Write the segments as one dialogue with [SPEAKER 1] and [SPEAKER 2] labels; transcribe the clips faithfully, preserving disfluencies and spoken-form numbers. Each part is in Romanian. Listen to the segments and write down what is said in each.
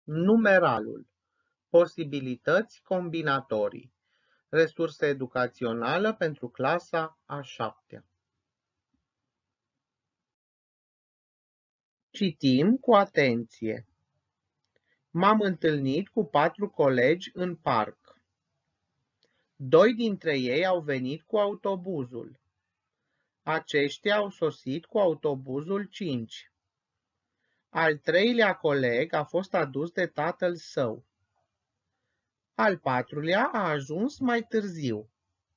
[SPEAKER 1] Numeralul. Posibilități combinatorii. Resursă educațională pentru clasa a șaptea. Citim cu atenție. M-am întâlnit cu patru colegi în parc. Doi dintre ei au venit cu autobuzul. Aceștia au sosit cu autobuzul cinci. Al treilea coleg a fost adus de tatăl său. Al patrulea a ajuns mai târziu.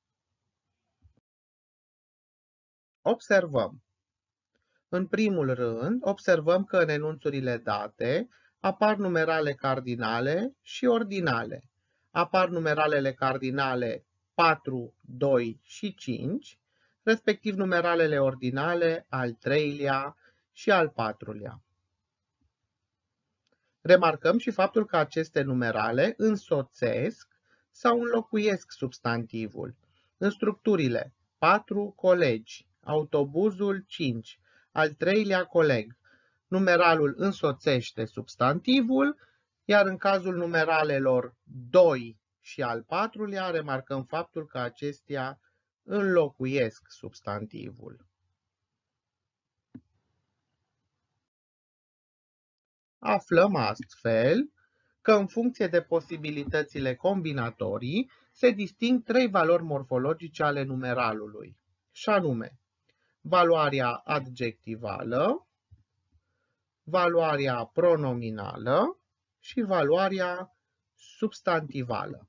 [SPEAKER 1] Observăm. În primul rând, observăm că în enunțurile date apar numerale cardinale și ordinale. Apar numeralele cardinale patru, doi și cinci, respectiv numeralele ordinale al treilea și al patrulea. Remarcăm și faptul că aceste numerale însoțesc sau înlocuiesc substantivul. În structurile patru colegi, autobuzul cinci, al treilea coleg, numeralul însoțește substantivul, iar în cazul numeralelor doi și al patrulea remarcăm faptul că acestea înlocuiesc substantivul. Aflăm astfel că în funcție de posibilitățile combinatorii se disting trei valori morfologice ale numeralului, și anume valoarea adjectivală, valoarea pronominală și valoarea substantivală.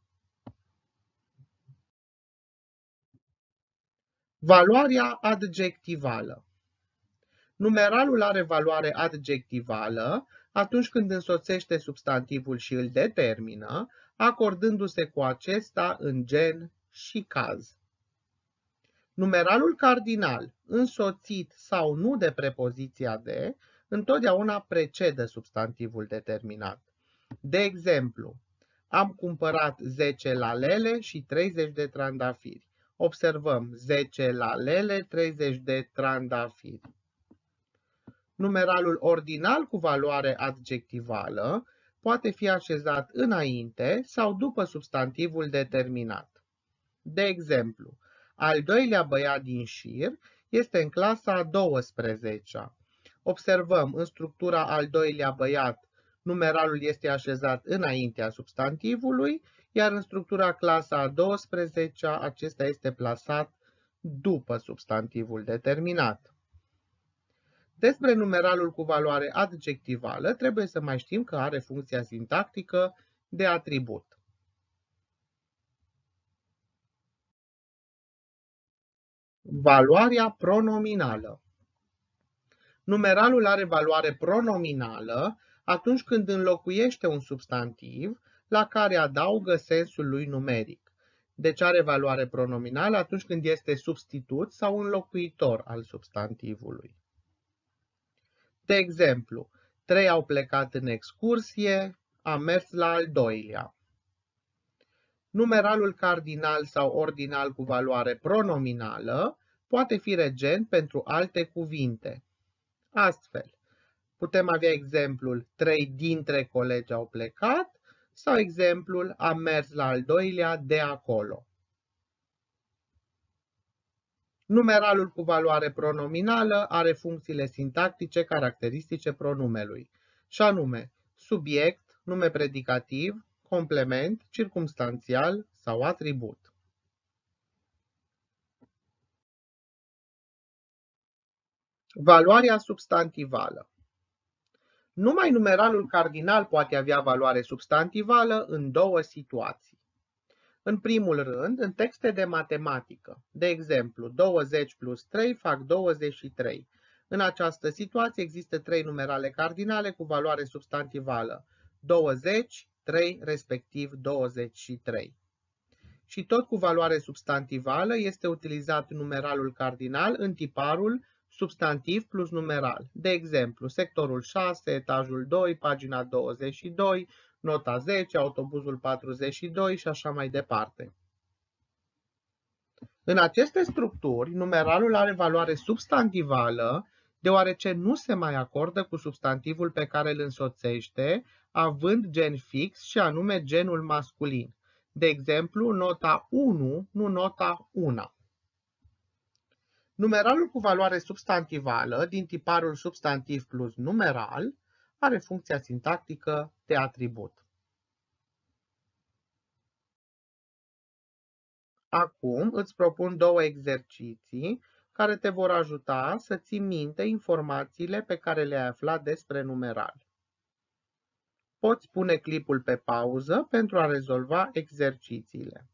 [SPEAKER 1] Valoarea adjectivală. Numeralul are valoare adjectivală atunci când însoțește substantivul și îl determină, acordându-se cu acesta în gen și caz. Numeralul cardinal, însoțit sau nu de prepoziția de, întotdeauna precedă substantivul determinat. De exemplu, am cumpărat zece lalele și treizeci de trandafiri. Observăm zece lalele, treizeci de trandafiri. Numeralul ordinal cu valoare adjectivală poate fi așezat înainte sau după substantivul determinat. De exemplu, al doilea băiat din șir este în clasa a douăsprezecea. Observăm în structura al doilea băiat, numeralul este așezat înaintea substantivului, iar în structura clasa a douăsprezecea acesta este plasat după substantivul determinat. Despre numeralul cu valoare adjectivală trebuie să mai știm că are funcția sintactică de atribut. Valoarea pronominală. Numeralul are valoare pronominală atunci când înlocuiește un substantiv la care adaugă sensul lui numeric. Deci are valoare pronominală atunci când este substitut sau înlocuitor al substantivului. De exemplu, trei au plecat în excursie, am mers la al doilea. Numeralul cardinal sau ordinal cu valoare pronominală poate fi regent pentru alte cuvinte. Astfel, putem avea exemplul trei dintre colegi au plecat sau exemplul am mers la al doilea de acolo. Numeralul cu valoare pronominală are funcțiile sintactice caracteristice pronumelui, și anume subiect, nume predicativ, complement, circumstanțial sau atribut. Valoarea substantivală. Numai numeralul cardinal poate avea valoare substantivală în două situații. În primul rând, în texte de matematică, de exemplu, douăzeci plus trei fac douăzeci și trei. În această situație există trei numerale cardinale cu valoare substantivală, douăzeci, trei, respectiv douăzeci și trei. Și tot cu valoare substantivală este utilizat numeralul cardinal în tiparul substantiv plus numeral. De exemplu, sectorul șase, etajul doi, pagina douăzeci și doi, nota zece, autobuzul patruzeci și doi și așa mai departe. În aceste structuri, numeralul are valoare substantivală deoarece nu se mai acordă cu substantivul pe care îl însoțește, având gen fix și anume genul masculin. De exemplu, nota unu, nu nota una. Numeralul cu valoare substantivală din tiparul substantiv plus numeral are funcția sintactică de atribut. Acum îți propun două exerciții care te vor ajuta să ții minte informațiile pe care le-ai aflat despre numeral. Poți pune clipul pe pauză pentru a rezolva exercițiile.